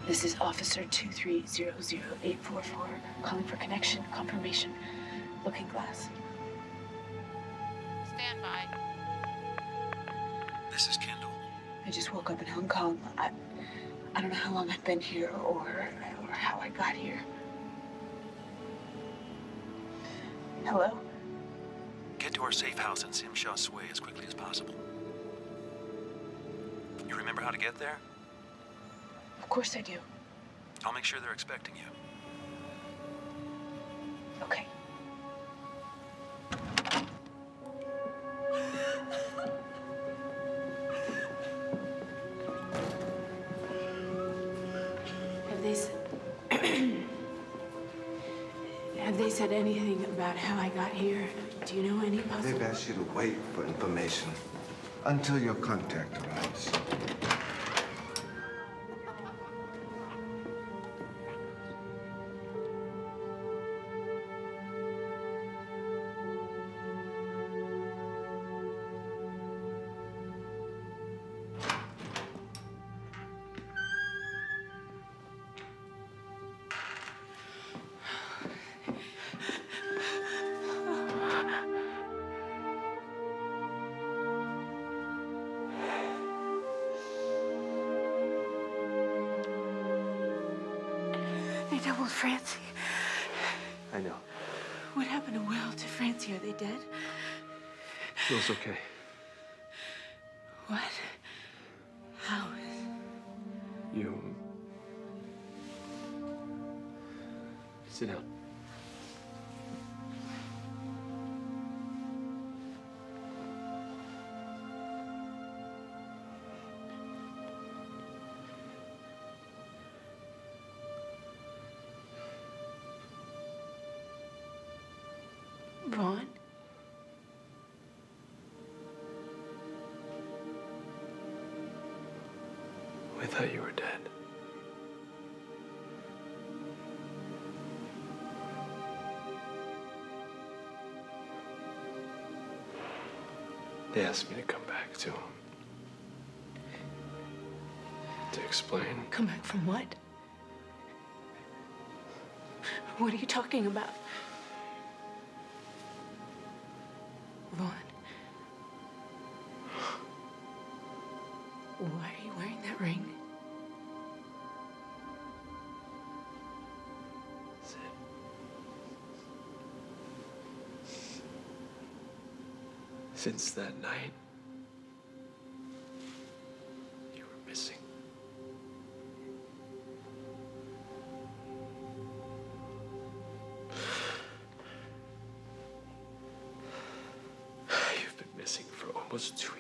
This is Officer 2300844, calling for connection, confirmation, Looking Glass. Stand by. This is Kendall. I just woke up in Hong Kong. I don't know how long I've been here or how I got here. Hello? Get to our safe house in Tsim Sha Tsui as quickly as possible. You remember how to get there? Of course I do. I'll make sure they're expecting you. Okay. Have they said anything about how I got here? Do you know any possible? They've asked you to wait for information until your contact arrives. They doubled Francie. I know. What happened to Will, to Francie? Are they dead? Will's okay. What? How? You... sit down. Vaughn? We thought you were dead. They asked me to come back to him. To explain. Come back from what? What are you talking about? Vaughn. Why are you wearing that ring? Sid. Since that night, you were missing. You've been missing for almost 2 years.